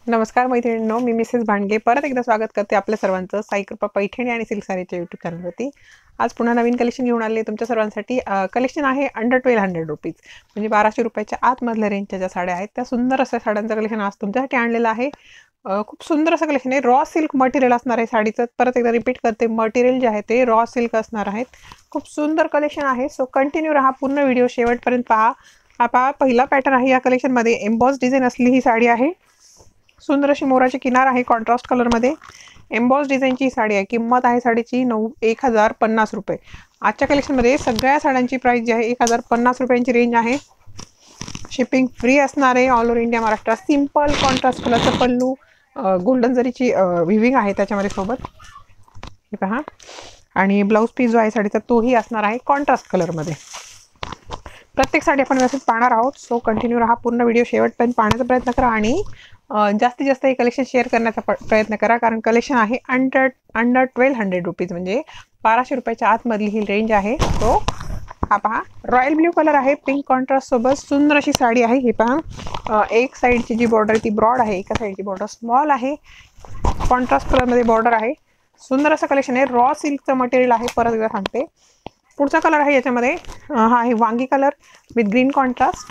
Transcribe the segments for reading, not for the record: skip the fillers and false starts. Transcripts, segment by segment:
नमस्कार मैत्रिणींनो, मी मिसेस भांडगे परत एकदा स्वागत करते आपल्या सर्वांचं साई कृपा पैठणी आणि सिल्क सारीच्या यूट्यूब चॅनलवरती। आज पुन्हा नवीन कलेक्शन घेऊन आले तुमच्या सर्वांसाठी। कलेक्शन आहे अंडर 1200 रुपीज, म्हणजे 1200 रुपयाच्या आतमधल्या रेंजच्या ज्या साड्या आहेत त्या सुंदर अशा साड्यांचं कलेक्शन आज तुमच्यासाठी आणलेलं आहे। खूप सुंदर असं कलेक्शन आहे। रॉ सिल्क मटेरियल असणार आहे साडीचं। परत एकदा रिपीट करते, मटेरियल जे आहे ते रॉ सिल्क असणार आहेत। खूप सुंदर कलेक्शन आहे, सो कंटिन्यू राहा, पूर्ण व्हिडिओ शेवटपर्यंत पहा। हा पहा, पहिला पॅटर्न आहे या कलेक्शनमध्ये। एम्बॉस डिझाईन असलेली ही साडी आहे। सुंदर अशी मोराची किनार आहे कॉन्ट्रास्ट कलरमध्ये। एम्बॉस डिझाईनची साडी आहे। किंमत आहे साडीची 1050 रुपये। आजच्या कलेक्शनमध्ये सगळ्या साड्यांची प्राइस जी आहे 1050 रुपयांची रेंज आहे। शिपिंग फ्री असणार आहे all over India Maharashtra. Simple contrast कलरचा पल्लू, गोल्डन जरीची विविंग आहे त्याच्यामध्ये सोबत, हे पहा। आणि ब्लाऊज पीस जो आहे साडीचा तोही असणार आहे कॉन्ट्रास्ट कलरमध्ये। प्रत्येक साडी आपण व्यवस्थित पाहणार आहोत, सो कंटिन्यू राहा, पूर्ण व्हिडिओ शेवटपर्यंत पाहण्याचा प्रयत्न करा आणि जास्तीत जास्त हे कलेक्शन शेअर करण्याचा प्रयत्न करा, कारण कलेक्शन आहे अंडर 1200 रुपीज, म्हणजे 1200 रुपयाच्या आतमधली ही रेंज आहे। तो हा पहा, रॉयल ब्ल्यू कलर आहे पिंक कॉन्ट्रास्ट सोबत। सुंदर अशी साडी आहे, हे पहा। एक साईडची जी बॉर्डर ती ब्रॉड आहे, एका साईडची बॉर्डर स्मॉल आहे। कॉन्ट्रास्ट कलरमध्ये बॉर्डर आहे। सुंदर असं कलेक्शन आहे, रॉ सिल्कचं मटेरियल आहे। परत एकदा सांगते, पुढचा कलर आहे याच्यामध्ये, हा आहे वांगी कलर विथ ग्रीन कॉन्ट्रास्ट।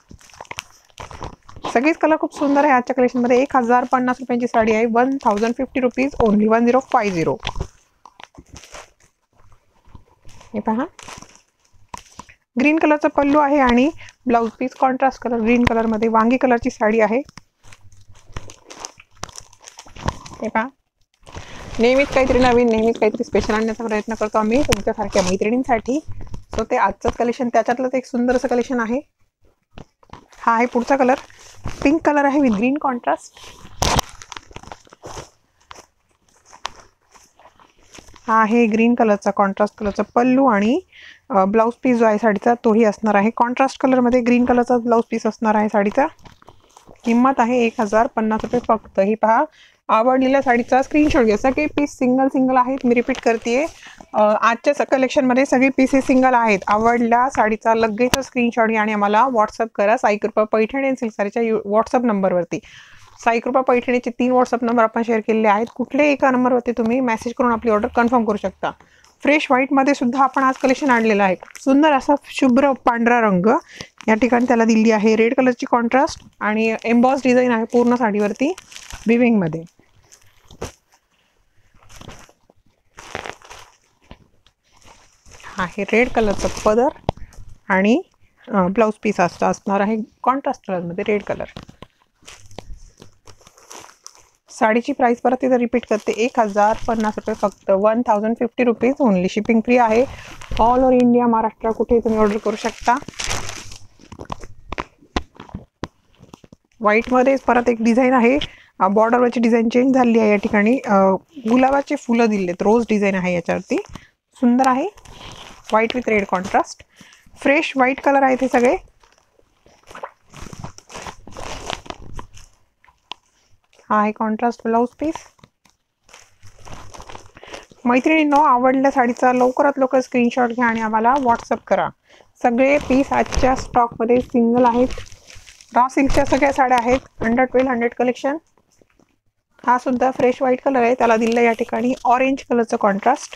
सगळेच कलर खूप सुंदर आहे आजच्या कलेक्शनमध्ये। 1050 रुपयांची साडी आहे, 1050 रुपीज ओनली, 1050। हे पहा, ग्रीन कलरचा पल्लू आहे आणि blouse piece contrast colour green कलरमध्ये वांगी कलरची साडी आहे। हे पहा, नेहमीच काहीतरी नवीन, नेहमीच काहीतरी स्पेशल आणण्याचा प्रयत्न करतो आम्ही तुमच्यासारख्या मैत्रिणींसाठी। सो ते आजचंच कलेक्शन, त्याच्यातलंच एक सुंदर असं कलेक्शन आहे। हा आहे पुढचा कलर, पिंक कलर आहे विथ ग्रीन कॉन्ट्रास्ट। हा आहे ग्रीन कलरचा कॉन्ट्रास्ट कलरचा पल्लू आणि ब्लाऊज पीस जो आहे साडीचा तोही असणार आहे कॉन्ट्रास्ट कलरमध्ये। ग्रीन कलरचा ब्लाऊज पीस असणार आहे साडीचा। किंमत आहे 1050 रुपये फक्त। ही पहा, आवडलेल्या साडीचा स्क्रीनशॉट घ्या। सगळे पीस सिंगल सिंगल आहेत, मी रिपीट करते, आजच्या कलेक्शनमध्ये सगळे पीसेस सिंगल आहेत। आवडल्या साडीचा लगेच स्क्रीनशॉट घ्या आणि आम्हाला व्हॉट्सअप करा साई कृपा पैठणी आणि सिल्क सारीच्या व्हॉट्सअप नंबरवरती। साई कृपा पैठणीचे 3 व्हॉट्सअप नंबर आपण शेअर केलेले आहेत, कुठल्याही एका नंबरवरती तुम्ही मेसेज करून आपली ऑर्डर कन्फर्म करू शकता। फ्रेश व्हाईटमध्ये सुद्धा आपण आज कलेक्शन आणलेलं आहे। सुंदर असा शुभ्र पांढरा रंग या ठिकाणी त्याला दिली आहे। रेड कलरची कॉन्ट्रास्ट आणि एम्बॉस डिझाईन आहे पूर्ण साडीवरती विविंगमध्ये। आहे रेड कलरचा पदर आणि ब्लाऊज पीस असणार आहे कॉन्ट्रास्ट कलरमध्ये रेड कलर। साडीची प्राइस परत एकदा रिपीट करते, 1050 रुपये फक्त, 1050 रुपीज ओनली। शिपिंग फ्री आहे ऑल ओव्हर इंडिया महाराष्ट्र, कुठेही तुम्ही ऑर्डर करू शकता। व्हाईटमध्ये परत एक डिझाईन आहे, बॉर्डरवरची डिझाईन चेंज झाली आहे या ठिकाणी। गुलाबाचे फुलं दिलेत, रोज डिझाईन आहे याच्यावरती, सुंदर आहे। White with red contrast, fresh white colour आहे ते सगळे। हा आहे कॉन्ट्रास्ट ब्लाऊज पीस। मैत्रिणींनो, आवडल्या साडीचा लवकरात लवकर स्क्रीनशॉट घ्या आणि आम्हाला व्हॉट्सअप करा। सगळे पीस आजच्या स्टॉकमध्ये सिंगल आहेत। रॉ सिल्कच्या सगळ्या साड्या आहेत, अंडर 1200 कलेक्शन। हा सुद्धा फ्रेश व्हाईट कलर आहे, त्याला दिलं या ठिकाणी ऑरेंज कलरचं कॉन्ट्रास्ट।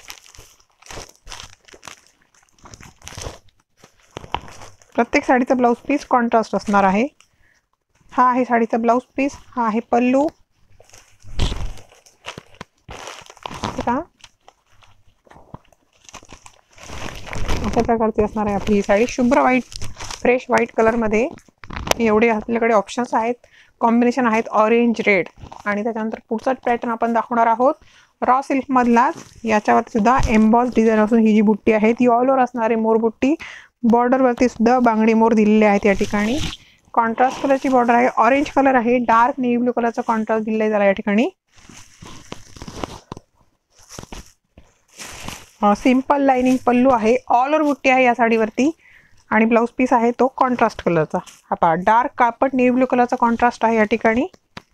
प्रत्येक साडीचा ब्लाऊज पीस कॉन्ट्रास्ट असणार आहे। हा आहे साडीचा ब्लाऊज पीस, हा आहे पल्लू। अशा प्रकारची असणार आहे आपली ही साडी, शुभ्र व्हाईट फ्रेश व्हाईट कलरमध्ये। एवढे आपल्याकडे ऑप्शन्स आहेत, कॉम्बिनेशन आहेत ऑरेंज रेड। आणि त्याच्यानंतर पुढचा पॅटर्न आपण दाखवणार आहोत रॉ सिल्कमधलाच। याच्यावरती सुद्धा एम्बॉस डिझाईन असून ही जी बुट्टी आहे ती ऑल ओव्हर असणार आहे मोर बुट्टी। बॉर्डरवरती सुद्धा बांगडी मोर दिलेले आहेत या ठिकाणी। कॉन्ट्रास्ट कलरची बॉर्डर आहे, ऑरेंज कलर आहे, डार्क नेव्ही ब्लू कलरचा कॉन्ट्रास्ट दिलाय त्याला या ठिकाणी। सिंपल लाइनिंग पल्लू आहे, ऑल ओव्हर बुट्टी आहे या साडीवरती आणि ब्लाऊज पीस आहे तो कॉन्ट्रास्ट कलरचा। हा पहा, डार्क कापड नेव्ही ब्लू कलरचा कॉन्ट्रास्ट आहे या ठिकाणी।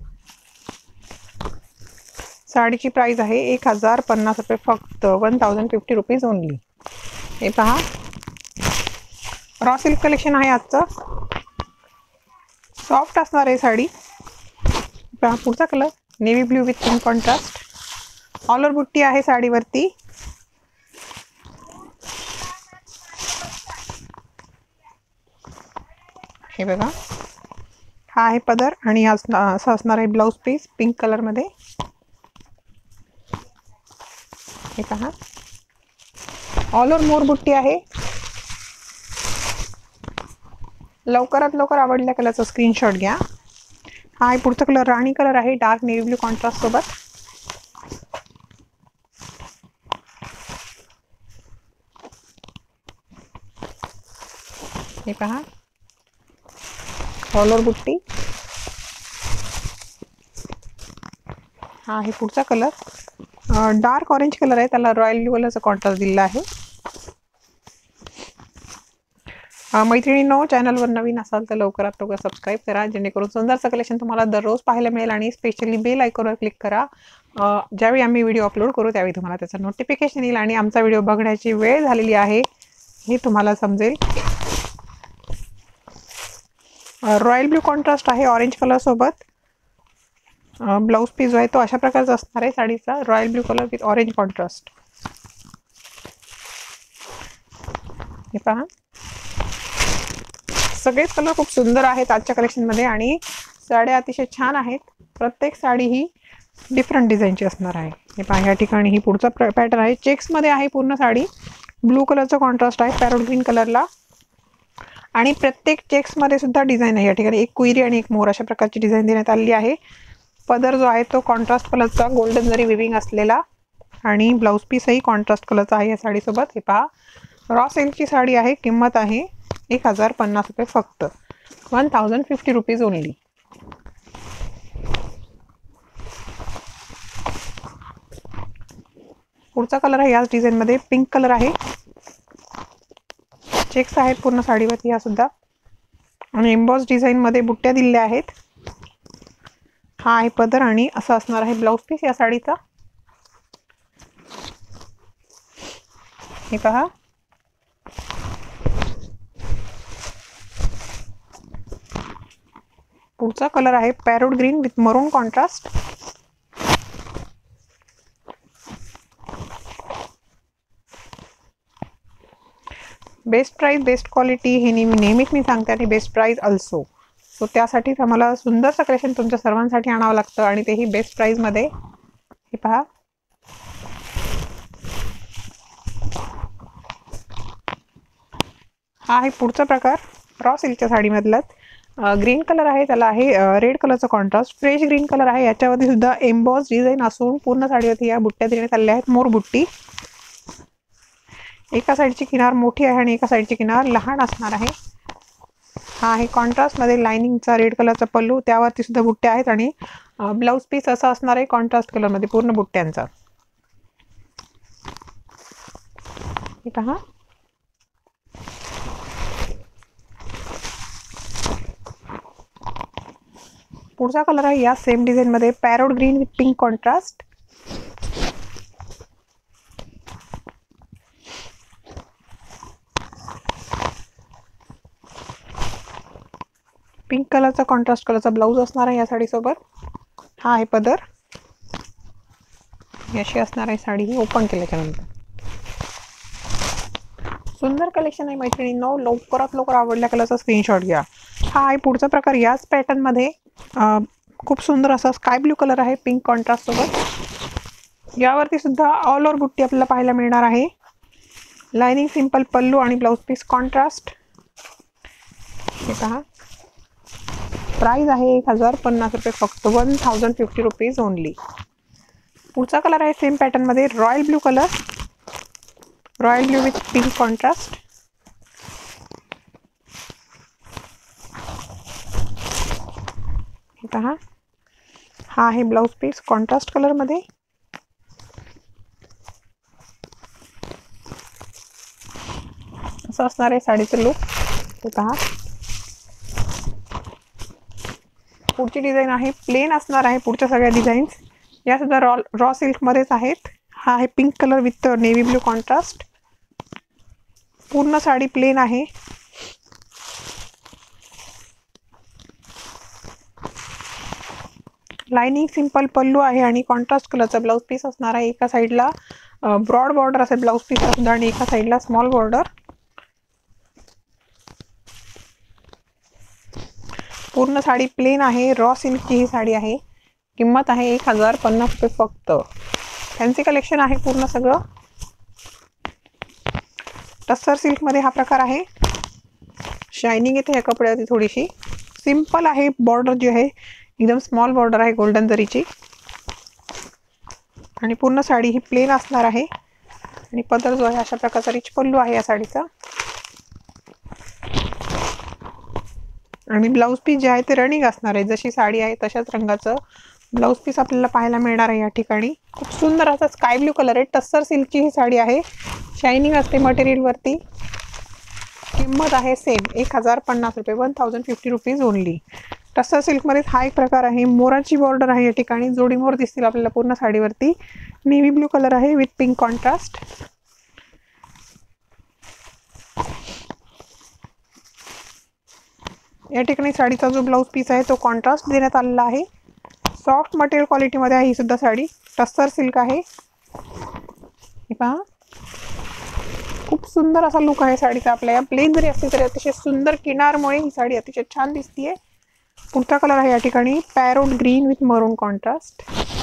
साडीची प्राइस आहे 1050 रुपये फक्त, 1050 रुपीज ओनली। हे पहा, रॉ सिल्क कलेक्शन आहे आजचं, सॉफ्ट असणार आहे साडी। पहा पुढचा colour navy blue with pink contrast. All over बुट्टी आहे साडीवरती. हे बघा, हा आहे पदर आणि असं असणार आहे ब्लाऊज पीस पिंक कलरमध्ये. हे पहा, ऑल ओव्हर मोर बुट्टी आहे. लवकरात लवकर आवडल्या कलरचा स्क्रीनशॉट घ्या. हा आहे पुढचा कलर राणी कलर आहे डार्क नेव्ही ब्ल्यू कॉन्ट्रास्ट सोबत. हे पहा, ऑल ओव्हर बुट्टी. हा आहे पुढचा कलर डार्क ऑरेंज कलर आहे, त्याला रॉयल ब्ल्यू कलरचा कॉन्ट्रास्ट दिलेला आहे. मैत्रिणींनो, चॅनलवर नवीन असाल तर लवकरात लवकर सबस्क्राईब करा, जेणेकरून सुंदरचं कलेक्शन तुम्हाला दररोज पाहायला मिळेल. आणि स्पेशली बेल आयकॉनवर क्लिक करा. ज्यावेळी आम्ही व्हिडिओ अपलोड करू त्यावेळी तुम्हाला त्याचं नोटिफिकेशन येईल आणि आमचा व्हिडिओ बघण्याची वेळ झालेली आहे हे तुम्हाला समजेल. रॉयल ब्ल्यू कॉन्ट्रास्ट आहे ऑरेंज कलर सोबत. ब्लाऊज पीस जो आहे तो अशा प्रकारचा असणार आहे साडीचा, royal blue colour with orange contrast. हे पहा, सगळेच कलर खूप सुंदर आहेत आजच्या कलेक्शनमध्ये आणि साड्या अतिशय छान आहेत. प्रत्येक साडी ही डिफरंट डिझाईनची असणार आहे. हे पहा, या ठिकाणी ही पुढचा पॅटर्न आहे, चेक्समध्ये आहे पूर्ण साडी. ब्लू कलरचा कॉन्ट्रास्ट आहे पॅरोट ग्रीन कलरला आणि प्रत्येक चेक्समध्ये सुद्धा डिझाईन आहे. या ठिकाणी एक कुईरी आणि एक मोर अशा प्रकारची डिझाईन देण्यात आली आहे. पदर जो आहे तो कॉन्ट्रास्ट कलरचा गोल्डन जरी विविंग असलेला आणि ब्लाऊज पीसही कॉन्ट्रास्ट कलरचा आहे या साडीसोबत. हे पहा, रॉ सिल्कची साडी आहे. किंमत आहे 1050 रुपये फक्त, 1050 रुपीज ओनली. पुढचा कलर आहे याच डिझाईनमध्ये पिंक कलर आहे. चेक्स आहेत पूर्ण साडीवरती या सुद्धा आणि एम्बॉस डिझाईनमध्ये बुट्ट्या दिलेल्या आहेत. हा आहे पदर आणि असं असणार आहे ब्लाऊज पीस या साडीचा. हे पहा, पुढचा कलर आहे parrot green with maroon contrast. Best price best quality हे नेहमीच मी सांगते आणि बेस्ट प्राइस अल्सो. सो त्यासाठीच आम्हाला सुंदरचं कलेक्शन तुमच्या सर्वांसाठी आणावं लागतं आणि तेही बेस्ट प्राइसमध्ये. हे पहा, हा आहे पुढचा प्रकार रॉ सिल्कच्या साडीमधलाच. ग्रीन कलर आहे, त्याला आहे रेड कलरचा कॉन्ट्रास्ट. फ्रेश ग्रीन कलर आहे. याच्यावरती सुद्धा एम्बॉस डिझाईन असून पूर्ण साडीवरती या बुट्ट्या देण्यात आलेल्या आहेत, मोर बुट्टी. एका साईडची किनार मोठी आहे आणि एका साईडची किनार लहान असणार आहे. हा आहे कॉन्ट्रास्टमध्ये लाइनिंगचा रेड कलरचा पल्लू, त्यावरती सुद्धा बुट्ट्या आहेत आणि ब्लाऊज पीस असा असणार आहे कॉन्ट्रास्ट कलरमध्ये पूर्ण बुट्ट्यांचा. हे पहा, पुढचा कलर आहे या सेम डिझाईनमध्ये parrot green with pink contrast. Pink कलरचा कॉन्ट्रास्ट कलरचा ब्लाऊज असणार आहे या साडीसोबत. हा आहे पदर. अशी असणार आहे साडी ही ओपन केल्याच्या नंतर. सुंदर कलेक्शन आहे मैत्रिणींनो, लवकरात लवकर आवडल्या कलरचा स्क्रीनशॉट घ्या. हा आहे पुढचा प्रकार याच पॅटर्नमध्ये. खूप सुंदर असा स्काय ब्ल्यू कलर आहे पिंक कॉन्ट्रास्ट सोबत. यावरती सुद्धा ऑल ओव्हर बुट्टी आपल्याला पाहायला मिळणार आहे. लाइनिंग सिंपल पल्लू आणि ब्लाऊज पीस कॉन्ट्रास्ट. हे पहा, प्राइस आहे 1050 रुपये फक्त, 1050 रुपीज ओनली. पुढचा कलर आहे सेम पॅटर्नमध्ये royal blue colour, royal blue with pink contrast. हे पहा, हा आहे ब्लाऊज पीस कॉन्ट्रास्ट कलरमध्ये. असं असणार आहे साडीचं लुक. हे पहा, पुढची डिझाईन आहे प्लेन असणार आहे. पुढच्या सगळ्या डिझाईन्स या सुद्धा रॉ सिल्कमध्येच आहेत. हा आहे pink colour with navy blue contrast. पूर्ण साडी प्लेन आहे. लाइनिंग सिंपल पल्लू आहे आणि कॉन्ट्रास्ट कलरचा ब्लाउज पीस असणार आहे. एका साईडला ब्रॉड बॉर्डर असेल ब्लाउज पीस सुद्धा आणि एका साईडला स्मॉल बॉर्डर. पूर्ण साडी प्लेन आहे. रॉ सिल्कची ही साडी आहे. किंमत आहे 1050 रुपये फक्त. फॅन्सी कलेक्शन आहे पूर्ण सगळं. टस्सर सिल्क मध्ये हा प्रकार आहे. शायनिंग येते ह्या कपड्यावरती थोडीशी. सिंपल आहे. बॉर्डर जी आहे एकदम स्मॉल बॉर्डर आहे गोल्डन जरीची आणि पूर्ण साडी ही प्लेन असणार आहे. आणि पदर जो आहे अशा प्रकारचा रिच पल्लू आहे या साडीचा. आणि ब्लाउज पीस जे आहे ते रनिंग असणार आहे. जशी साडी आहे तशाच रंगाचं ब्लाउज पीस आपल्याला पाहायला मिळणार आहे या ठिकाणी. खूप सुंदर असा स्काय ब्ल्यू कलर आहे. टस्सर सिल्कची ही साडी आहे. शायनिंग असते मटेरियल वरती. किंमत आहे सेम 1050 रुपये. 1050 रुपीज ओनली. टस्सर सिल्कमध्ये हा एक प्रकार आहे. मोराची बॉर्डर आहे या ठिकाणी. जोडी मोर दिसतील आपल्याला पूर्ण साडीवरती. नेव्ही ब्लू कलर आहे विथ पिंक कॉन्ट्रास्ट. या ठिकाणी साडीचा जो ब्लाउज पीस आहे तो कॉन्ट्रास्ट देण्यात आलेला आहे. सॉफ्ट मटेरियल क्वालिटीमध्ये आहे ही सुद्धा साडी. टस्सर सिल्क आहे. हे पहा खूप सुंदर असा लुक आहे साडीचा. आपल्या प्लेन जरी असली तरी अतिशय सुंदर किनारमुळे ही साडी अतिशय छान दिसतीये. पुढचा कलर आहे या ठिकाणी parrot green with maroon contrast.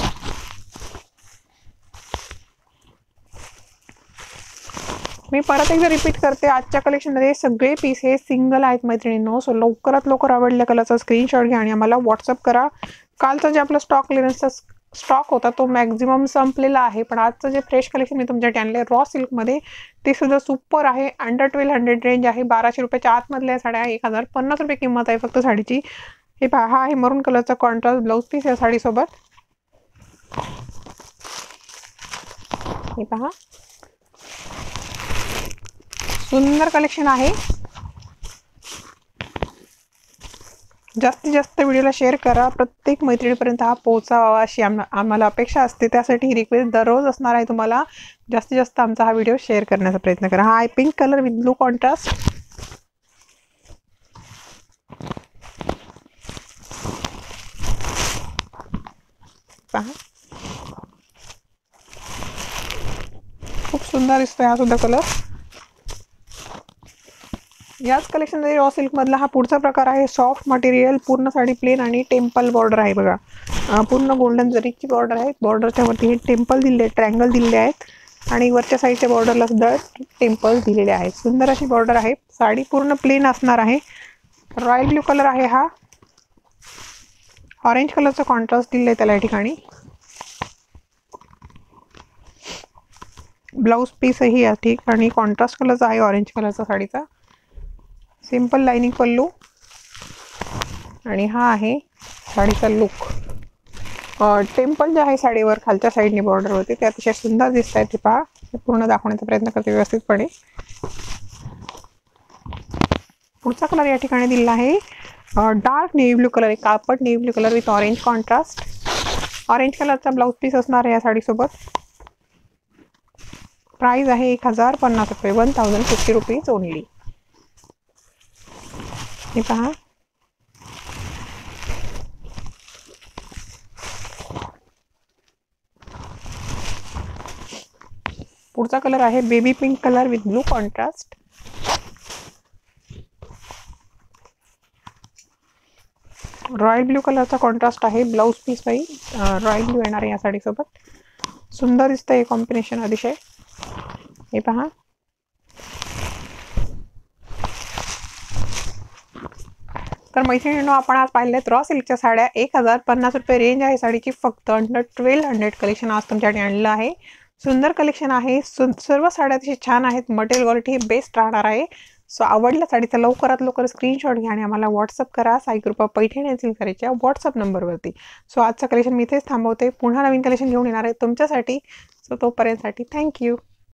मी परत एकदा रिपीट करते, आजच्या कलेक्शनमध्ये सगळे पीस हे सिंगल आहेत मैत्रिणींनो. सो लवकरात लवकर आवडल्या कलरचा स्क्रीनशॉट घ्या आणि आम्हाला व्हॉट्सअप करा. कालचा जे आपला स्टॉक क्लिअरन्सचा स्टॉक होता तो मॅक्झिमम संपलेला आहे. पण आजचं जे फ्रेश कलेक्शन मी तुमच्यासाठी आणले रॉ सिल्कमध्ये ते सुद्धा सुपर आहे. अंडर 1200 रेंज आहे. 1200 रुपयाच्या आतमधल्या साड्या. 1050 रुपये किंमत आहे फक्त साडीची. हे पहा हा आहे मरून कलरचा कॉन्ट्रास्ट ब्लाउज पीस या साडीसोबत. हे पहा सुंदर कलेक्शन आहे. जास्तीत जास्त व्हिडिओला शेअर करा. प्रत्येक मैत्रिणीपर्यंत हा पोहोचावा अशी आम्हाला अपेक्षा असते. त्यासाठी ही रिक्वेस्ट दररोज असणार आहे तुम्हाला. जास्तीत जास्त आमचा हा व्हिडिओ शेअर करण्याचा प्रयत्न करा. हा आहे pink colour with blue contrast. पहा खूप सुंदर दिसतोय हा सुद्धा कलर. याच कलेक्शनमध्ये रॉ सिल्क मधला हा पुढचा प्रकार आहे. सॉफ्ट मटेरियल पूर्ण साडी प्लेन आणि टेम्पल बॉर्डर आहे बघा. पूर्ण गोल्डन जरीची बॉर्डर आहे. बॉर्डरच्या वरती हे टेम्पल दिले ट्रायंगल दिलेले आहेत आणि वरच्या साईडच्या बॉर्डरला सुद्धा टेम्पल दिलेले आहेत. सुंदर अशी बॉर्डर आहे. साडी पूर्ण प्लेन असणार आहे. रॉयल ब्ल्यू कलर आहे हा. ऑरेंज कलरचा कॉन्ट्रास्ट दिलेला आहे त्याला या ठिकाणी. ब्लाउज पीसही या ठिकाणी कॉन्ट्रास्ट कलरचा आहे ऑरेंज कलरचा साडीचा. सिंपल लाइनिंग पल्लू आणि हा आहे साडीचा लुक. टेम्पल जे आहे साडीवर खालच्या साईडने बॉर्डर होते ते अतिशय सुंदर दिसत आहे. ते पहा पूर्ण दाखवण्याचा प्रयत्न करते व्यवस्थितपणे. पुढचा कलर या ठिकाणी दिलेला आहे डार्क नेव्ही ब्लू कलर आहे. कापड navy blue colour with orange contrast. Orange कलरचा ब्लाउज पीस असणार आहे या साडीसोबत. प्राइस आहे 1050 रुपये. 1050 रुपीज ओनली. हे पहा पुढचा कलर आहे baby pink colour with blue contrast. Royal blue कलरचा कॉन्ट्रास्ट आहे. ब्लाउज पीस बाई रॉयल ब्लू येणार आहे या साडीसोबत. सुंदर दिसतंय हे कॉम्बिनेशन अतिशय. हे पहा तर मैत्रिणींनो आपण आज पाहिलेत रॉ सिल्कच्या साड्या. 1050 रुपये रेंज आहे साडीची. फक्त अंडर 1200 कलेक्शन आज तुमच्यासाठी आणलं आहे. सुंदर कलेक्शन आहे. सर्व साड्या अतिशय छान आहेत. मटेरियल क्वालिटी बेस्ट राहणार आहे. सो आवडल्या साडीचा लवकरात लवकर स्क्रीनशॉट घ्या आणि आम्हाला व्हॉट्सअप करा साईकृपा पैठणी आणि सिल्कसारीच्या व्हॉट्सअप नंबरवरती. सो आजचं कलेक्शन मी इथेच थांबवते. पुन्हा नवीन कलेक्शन घेऊन येणार आहे तुमच्यासाठी. सो तोपर्यंतसाठी थँक्यू.